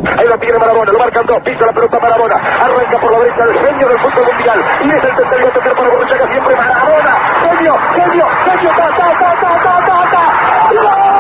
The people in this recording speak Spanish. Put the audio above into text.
Ahí la tiene Maradona, lo marcan dos, pisa la pelota Maradona, arranca por la derecha el genio del fútbol mundial, y es el tercero a tocar para Borruchaga siempre Maradona, genio, ¡gol!